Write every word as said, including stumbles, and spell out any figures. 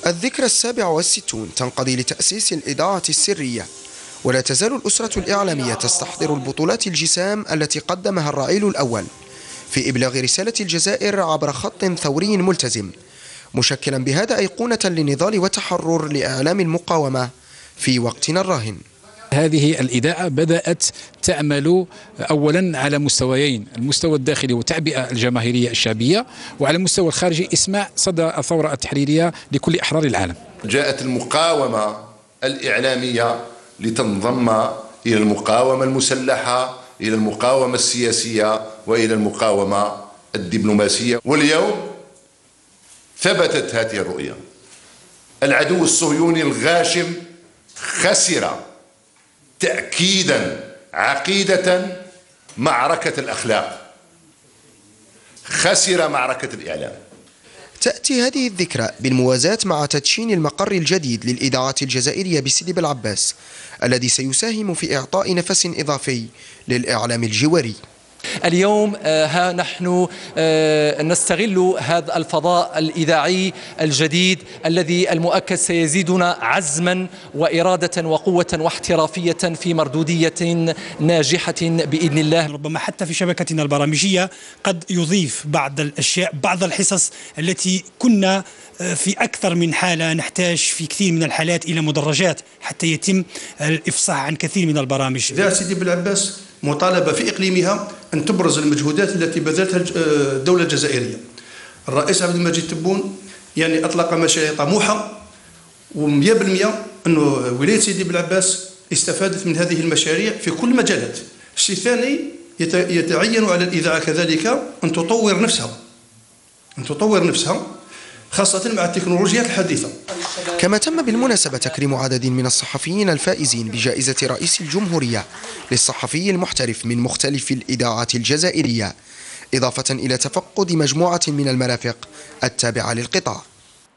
الذكرى السابعة والستون تنقضي لتأسيس الإذاعة السرية، ولا تزال الأسرة الإعلامية تستحضر البطولات الجسام التي قدمها الرعيل الأول في إبلاغ رسالة الجزائر عبر خط ثوري ملتزم، مشكلا بهذا أيقونة لنضال وتحرر لإعلام المقاومة في وقتنا الراهن. هذه الإذاعة بدأت تعمل أولا على مستويين: المستوى الداخلي والتعبئة الجماهيرية الشعبية، وعلى المستوى الخارجي إسماع صدى الثورة التحريرية لكل أحرار العالم. جاءت المقاومة الإعلامية لتنضم إلى المقاومة المسلحة، إلى المقاومة السياسية، وإلى المقاومة الدبلوماسية، واليوم ثبتت هذه الرؤية. العدو الصهيوني الغاشم خسر تأكيدا عقيدة معركة الأخلاق، خسر معركة الإعلام. تأتي هذه الذكرى بالموازاة مع تدشين المقر الجديد للإذاعة الجزائرية بسيدي بلعباس، الذي سيساهم في إعطاء نفس إضافي للإعلام الجواري. اليوم ها نحن نستغل هذا الفضاء الإذاعي الجديد الذي المؤكد سيزيدنا عزما وإرادة وقوة واحترافية في مردودية ناجحة بإذن الله. ربما حتى في شبكتنا البرامجية قد يضيف بعض الأشياء، بعض الحصص التي كنا في أكثر من حالة نحتاج في كثير من الحالات إلى مدرجات حتى يتم الإفصاح عن كثير من البرامج. إذاعة سيدي بلعباس مطالبة في إقليمها أن تبرز المجهودات التي بذلتها الدولة الجزائرية. الرئيس عبد المجيد تبون يعني أطلق مشاريع طموحة، ومئة بالمئة أنه ولاية سيدي بلعباس استفادت من هذه المشاريع في كل المجالات. الشيء الثاني يتعين على الإذاعة كذلك أن تطور نفسها أن تطور نفسها خاصة مع التكنولوجيا الحديثة. كما تم بالمناسبة تكريم عدد من الصحفيين الفائزين بجائزة رئيس الجمهورية للصحفي المحترف من مختلف الإذاعات الجزائرية، إضافة إلى تفقد مجموعة من المرافق التابعة للقطاع.